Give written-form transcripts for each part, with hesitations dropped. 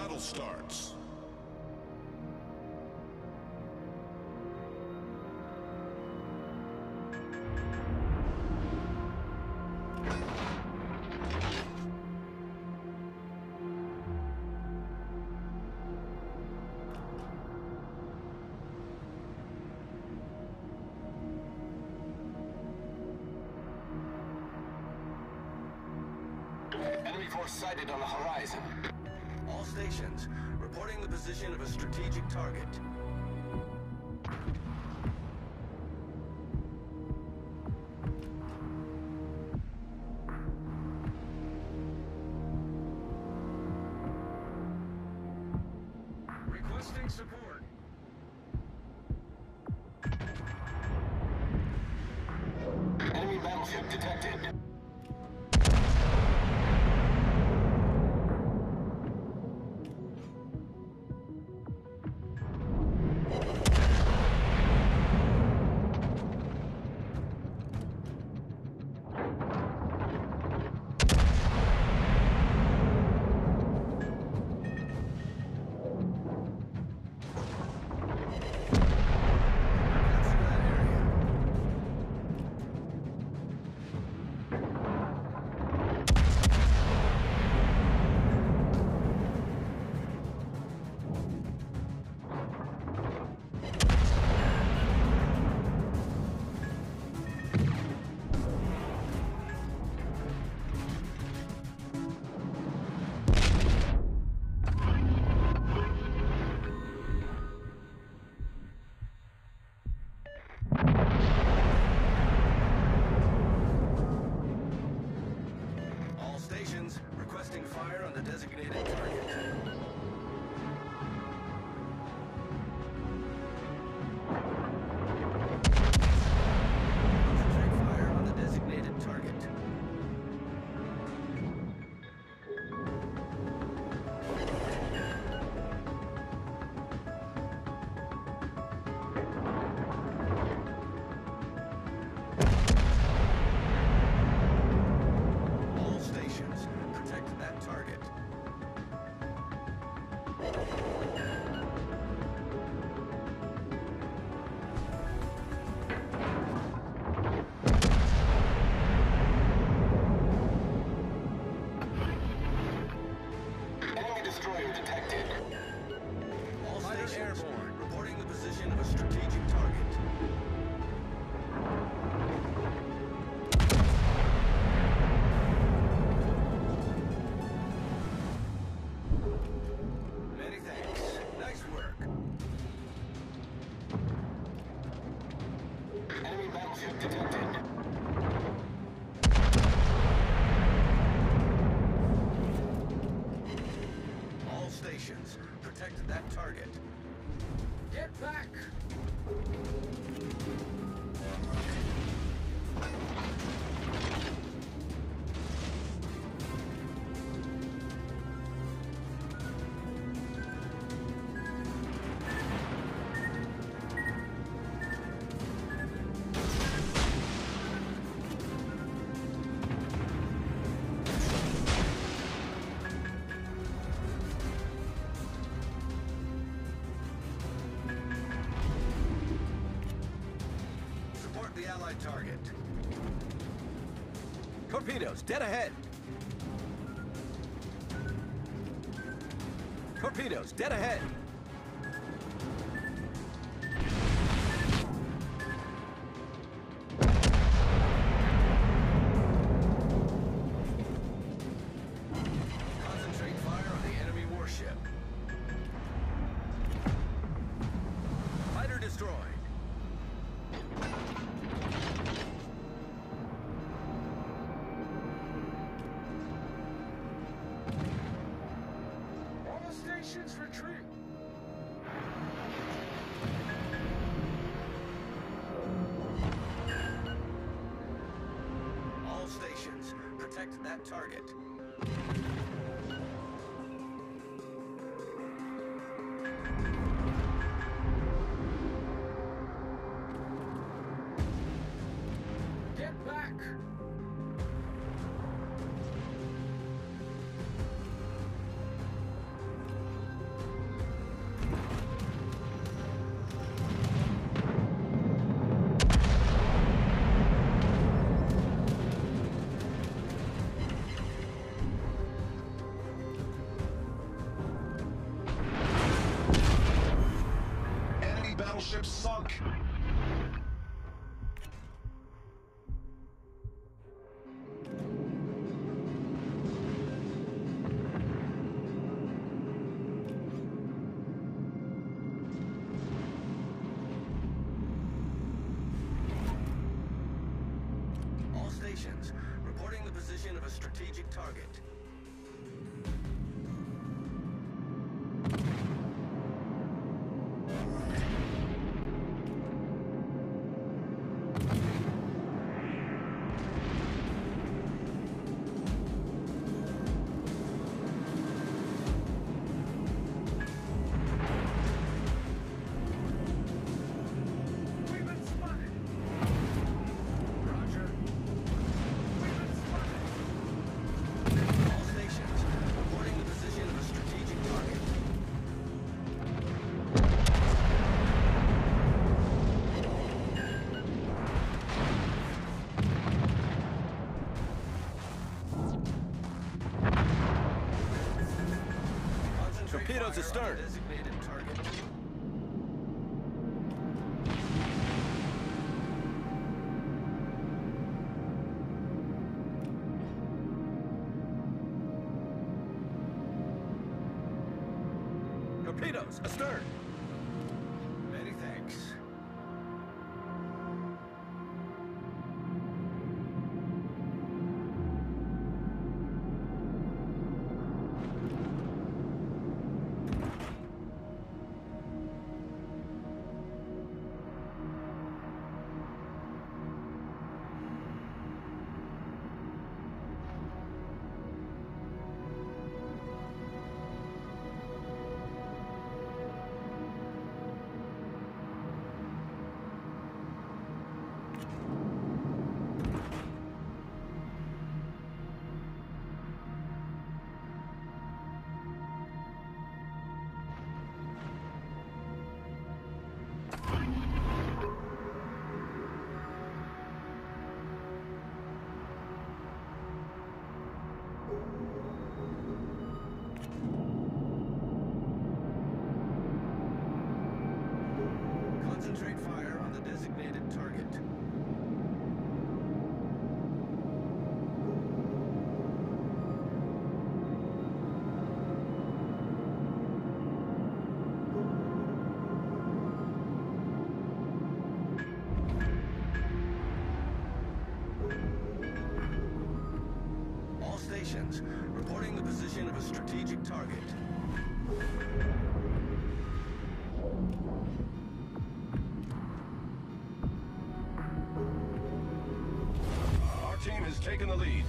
battle starts. Enemy force sighted on the horizon. All stations, reporting the position of a strategic target. Requesting support. Enemy battleship detected. Requesting fire on the designated target. Concentrate fire on the designated target. All stations, protect that target. Enemy destroyer detected. All stations airborne, reporting the position of a strategic target. Many thanks. Nice work. Enemy battleship detected. All stations, protect that target. Get back! Support the Allied target. Torpedoes, dead ahead. Torpedoes, dead ahead. Concentrate fire on the enemy warship. Fighter destroyed. All stations retreat! All stations, protect that target. Get back! stations. Reporting the position of a strategic target. We've been spotted. Roger. We've been spotted. All stations, reporting the position of a strategic target. Concentrate Torpedoes fire astern. on the designated target. Torpedoes astern. Many thanks. Concentrate fire on the designated target. All stations, reporting the position of a strategic target. Our team has taken the lead.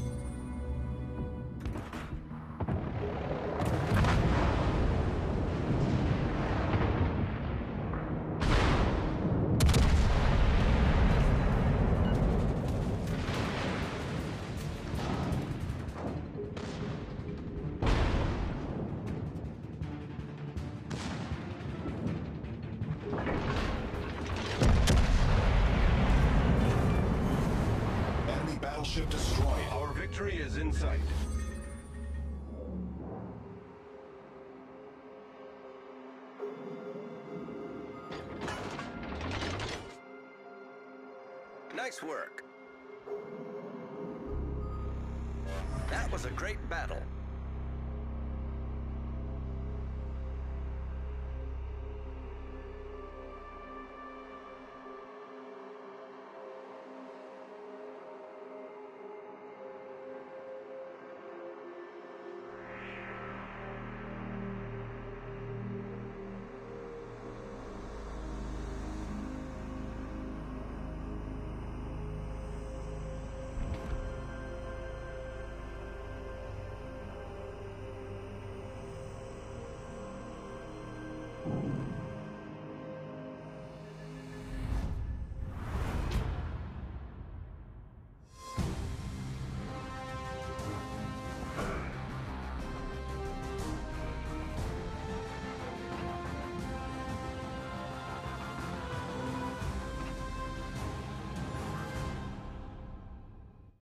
Enemy battleship destroyed. Our victory is in sight. Nice work. That was a great battle.